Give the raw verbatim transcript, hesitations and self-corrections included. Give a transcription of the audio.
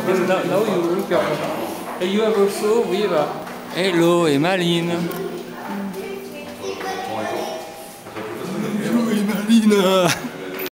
Là, là où you look at. And you have also with uh, Hello Emmaline. Hello Emmaline.